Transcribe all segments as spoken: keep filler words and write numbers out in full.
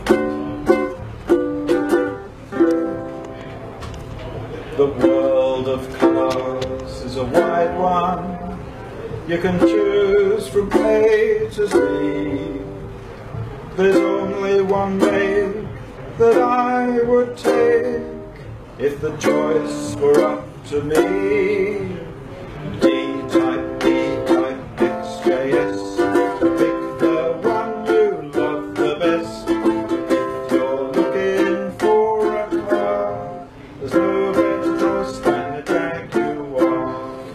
The world of colours is a wide one. You can choose from A to Z. There's only one make that I would take if the choice were up to me. D-type, B-type, X J S. Pick the one you love the best. If you're looking for a car, there's no better choice than a Jaguar.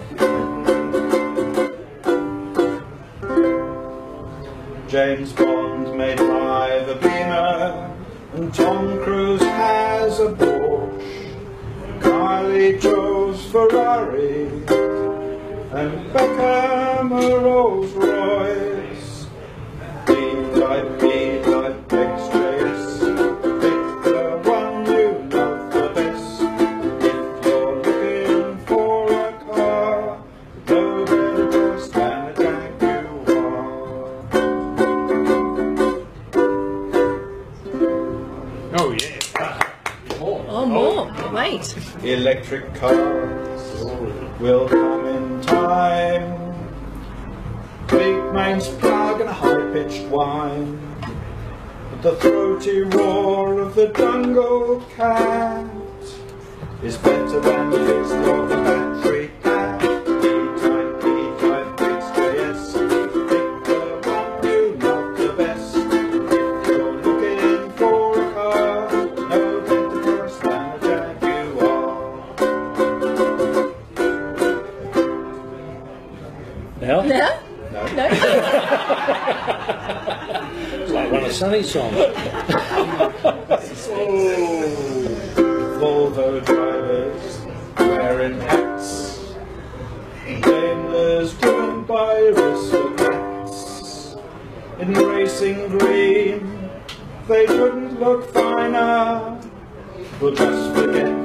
James Bond may drive a Beamer, and Tom Cruise has a Porsche. Kylie chose Ferrari, and Beckham a Rolls Royce. D-type, B-type, X J S. Pick the one you love the best. If you're looking for a car, no better choice than a Jaguar. Oh yeah. Oh, more. Wait. Electric cars will come in time. Big mains plug and a high-pitched whine. But the throaty roar of the jungle cat is better than the fist of a battery hat. D-type, B-type, X J S. Pick the one you love the best. If you're looking for a car, no better choice than a Jaguar. Now? No? No? No? It's like one of Sunny's songs. Volvo drivers wearing hats, Daimlers driven by aristocrats. In racing green, they couldn't look finer. We'll just forget